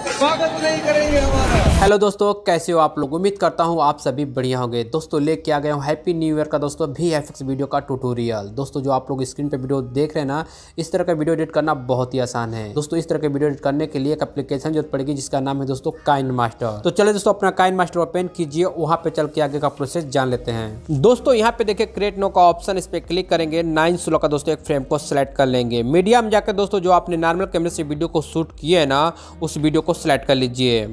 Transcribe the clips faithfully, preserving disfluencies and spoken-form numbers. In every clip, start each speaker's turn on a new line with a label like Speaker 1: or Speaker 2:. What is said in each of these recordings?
Speaker 1: स्वागत नहीं करेंगे हमारा।
Speaker 2: हेलो दोस्तों, कैसे हो आप लोग। उम्मीद करता हूँ आप सभी बढ़िया होंगे। दोस्तों लेके आ गया हूँ हैप्पी न्यू ईयर का दोस्तों वी एफ एक्स वीडियो का ट्यूटोरियल। दोस्तों जो आप लोग स्क्रीन पे वीडियो देख रहे हैं ना, इस तरह का वीडियो एडिट करना बहुत ही आसान है। दोस्तों इस तरह के वीडियो एडिट करने के लिए एक एप्लीकेशन जरूरत पड़ेगी जिसका नाम है दोस्तों काइन मास्टर। तो चले दोस्तों अपना काइन मास्टर ओपन कीजिए, वहाँ पे चल के आगे का प्रोसेस जान लेते हैं। दोस्तों यहाँ पे देखिए क्रिएट नो का ऑप्शन, इस पर क्लिक करेंगे। नाइन सोलह का दोस्तों एक फ्रेम को सिलेक्ट कर लेंगे। मीडिया में जाकर दोस्तों जो आपने नॉर्मल कैमरे से वीडियो को शूट किए है ना, उस वीडियो को सिलेक्ट कर लीजिए।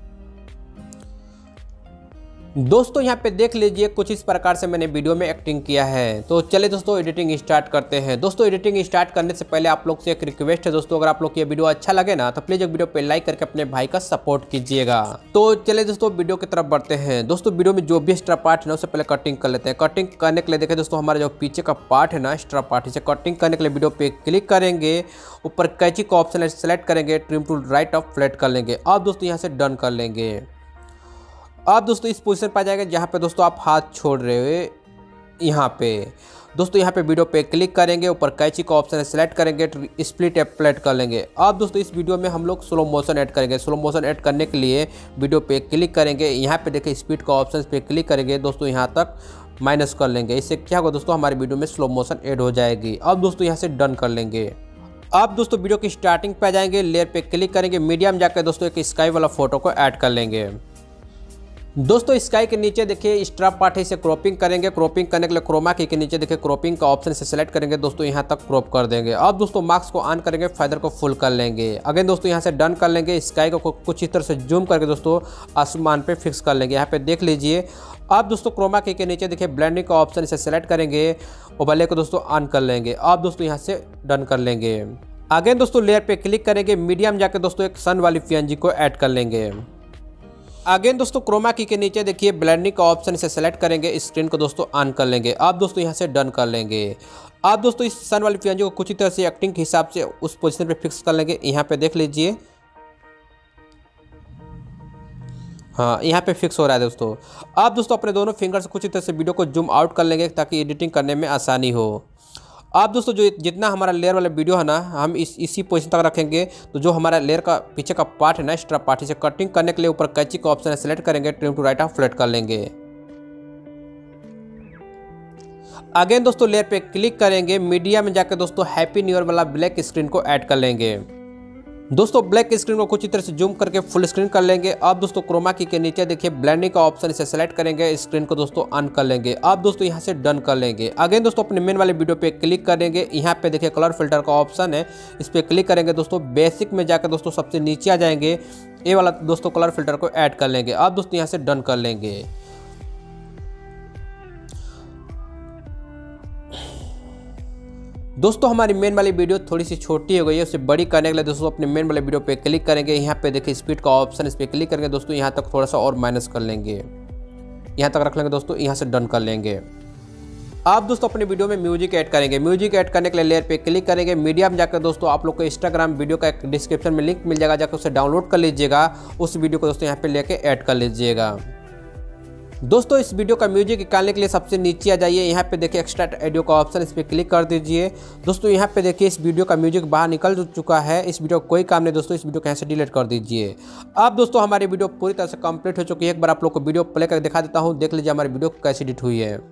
Speaker 2: दोस्तों यहाँ पे देख लीजिए कुछ इस प्रकार से मैंने वीडियो में एक्टिंग किया है। तो चलिए दोस्तों एडिटिंग स्टार्ट करते हैं। दोस्तों एडिटिंग स्टार्ट करने से पहले आप लोग से एक रिक्वेस्ट है दोस्तों, अगर आप लोग को ये वीडियो अच्छा लगे ना तो प्लीज एक वीडियो पे लाइक करके अपने भाई का सपोर्ट कीजिएगा। तो चलिए दोस्तों वीडियो की तरफ बढ़ते हैं। दोस्तों वीडियो में जो भी एक्स्ट्रा पार्ट है ना उससे पहले कटिंग कर लेते हैं। कटिंग करने के लिए देखिए दोस्तों हमारा जो पीछे का पार्ट है ना, एक्स्ट्रा पार्ट, इसे कटिंग करने के लिए वीडियो पे क्लिक करेंगे। ऊपर कैंची का ऑप्शन सेलेक्ट करेंगे, trim to right of flat कर लेंगे। अब दोस्तों यहाँ से डन कर लेंगे। अब दोस्तों इस पोजीशन पर आ जाएगा जहाँ पे दोस्तों आप हाथ छोड़ रहे हो। यहाँ पे दोस्तों यहाँ पे वीडियो पे क्लिक करेंगे, ऊपर कैंची का ऑप्शन है सेलेक्ट करेंगे, स्प्लिट एप्लेट कर लेंगे। अब दोस्तों इस वीडियो में हम लोग स्लो मोशन ऐड करेंगे। स्लो मोशन ऐड करने के लिए वीडियो पे क्लिक करेंगे। यहाँ पे देखिए स्पीड का ऑप्शन पे क्लिक करेंगे दोस्तों, यहाँ तक माइनस कर लेंगे। इससे क्या होगा दोस्तों, हमारी वीडियो में स्लो मोशन ऐड हो जाएगी। अब दोस्तों यहाँ से डन कर लेंगे। अब दोस्तों वीडियो की स्टार्टिंग पे आ जाएंगे, लेयर पे क्लिक करेंगे, मीडियम जाकर दोस्तों एक स्काई वाला फोटो को ऐड कर लेंगे। दोस्तों स्काई के नीचे देखिए स्ट्रप पार्ट है, इसे क्रॉपिंग करेंगे। क्रॉपिंग करने के लिए क्रोमा की के नीचे देखिए क्रॉपिंग का ऑप्शन से सेलेक्ट करेंगे दोस्तों, यहाँ तक क्रॉप कर देंगे। अब दोस्तों मार्क्स को ऑन करेंगे, फादर को फुल कर लेंगे। अगेन दोस्तों यहाँ से डन कर लेंगे। स्काई को कुछ इस तरह से जूम करके दोस्तों आसमान पे फिक्स कर लेंगे। यहाँ पे देख लीजिए। अब दोस्तों क्रोमा की के नीचे देखिए ब्लेंडिंग का ऑप्शन, इसे सेलेक्ट करेंगे, ओवरले को दोस्तों ऑन कर लेंगे। अब दोस्तों यहाँ से डन कर लेंगे। अगेन दोस्तों लेयर पे क्लिक करेंगे, मीडियम जाकर दोस्तों एक सन वाली पीएनजी को ऐड कर लेंगे। अगेन दोस्तों क्रोमा की के नीचे देखिए ब्लेंडिंग का ऑप्शन, इसे सेलेक्ट करेंगे, स्क्रीन को दोस्तों ऑन कर लेंगे। अब दोस्तों यहाँ से डन कर लेंगे। अब दोस्तों इस सन वाली पीएनजी को कुछ ही तरह से एक्टिंग के हिसाब से उस पोजीशन पे फिक्स कर लेंगे। यहाँ पे देख लीजिए, हाँ यहाँ पे फिक्स हो रहा है दोस्तों। अब दोस्तों अपने दोनों फिंगर से कुछ ही तरह से वीडियो को जूम आउट कर लेंगे ताकि एडिटिंग करने में आसानी हो। अब दोस्तों जो जितना हमारा लेयर वाला वीडियो है ना, हम इस इसी पोजीशन तक रखेंगे। तो जो हमारा लेयर का पीछे का पार्ट है ना, एक्स्ट्रा पार्ट, इसे कटिंग करने के लिए ऊपर कैंची का ऑप्शन है सेलेक्ट करेंगे, trim to right of flat कर लेंगे। अगेन दोस्तों लेयर पे क्लिक करेंगे, मीडिया में जाकर दोस्तों हैप्पी न्यू ईयर वाला ब्लैक स्क्रीन को ऐड कर लेंगे। दोस्तों ब्लैक स्क्रीन को कुछ ही तरह से जूम करके फुल स्क्रीन कर लेंगे। अब दोस्तों क्रोमा की के नीचे देखिए ब्लेंडिंग का ऑप्शन, इसे सेलेक्ट करेंगे, स्क्रीन को दोस्तों ऑन कर लेंगे। अब दोस्तों यहाँ से डन कर लेंगे। अगेन दोस्तों अपने मेन वाले वीडियो पे क्लिक करेंगे। यहाँ पे देखिए कलर फिल्टर का ऑप्शन है, इस पर क्लिक करेंगे दोस्तों। बेसिक में जाकर दोस्तों सबसे नीचे आ जाएंगे, ये वाला दोस्तों कलर फिल्टर को ऐड कर लेंगे। अब दोस्तों यहाँ से डन कर लेंगे। दोस्तों हमारी मेन वाली वीडियो थोड़ी सी छोटी हो गई है, उसे बड़ी करने के लिए दोस्तों अपने मेन वाले वीडियो पे क्लिक करेंगे। यहाँ पे देखिए स्पीड का ऑप्शन, इस पर क्लिक करेंगे दोस्तों, यहाँ तक थोड़ा सा और माइनस कर लेंगे, यहाँ तक रख लेंगे दोस्तों, यहाँ से डन कर लेंगे। आप दोस्तों अपने वीडियो में म्यूजिक ऐड करेंगे। म्यूजिक ऐड करने के लिए लेयर पे क्लिक करेंगे, मीडिया में जाकर दोस्तों आप लोग को इंस्टाग्राम वीडियो का एक डिस्क्रिप्शन में लिंक मिल जाएगा, जाकर उसे डाउनलोड कर लीजिएगा। उस वीडियो को दोस्तों यहाँ पे लेके ऐड कर लीजिएगा। दोस्तों इस वीडियो का म्यूजिक निकालने के लिए सबसे नीचे आ जाइए, यहाँ पे देखिए एक्सट्रैक्ट ऑडियो का ऑप्शन, इस पर क्लिक कर दीजिए। दोस्तों यहाँ पे देखिए इस वीडियो का म्यूजिक बाहर निकल चुका है। इस वीडियो को कोई काम नहीं दोस्तों, इस वीडियो को यहाँ से डिलीट कर दीजिए। अब दोस्तों हमारी वीडियो पूरी तरह से कंप्लीट हो चुकी है। एक बार आप लोग को वीडियो प्ले करके दिखा देता हूँ, देख लीजिए हमारी वीडियो कैसी एडिट हुई है।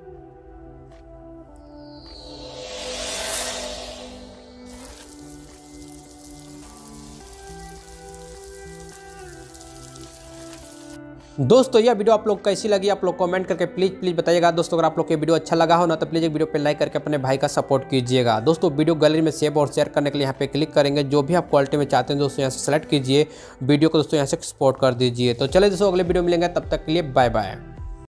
Speaker 2: दोस्तों यह वीडियो आप लोग कैसी लगी, आप लोग कमेंट करके प्लीज़ प्लीज़ बताइएगा। दोस्तों अगर आप लोग के वीडियो अच्छा लगा हो ना तो प्लीज़ एक वीडियो पे लाइक करके अपने भाई का सपोर्ट कीजिएगा। दोस्तों वीडियो गैलरी में सेव और शेयर करने के लिए यहाँ पे क्लिक करेंगे। जो भी आप क्वालिटी में चाहते हैं दोस्तों यहाँ से सेलेक्ट कीजिए, वीडियो को दोस्तों यहाँ से एक्सपोर्ट कर दीजिए। तो चलिए दोस्तों अगले वीडियो मिलेंगे, तब तक के लिए बाय बाय।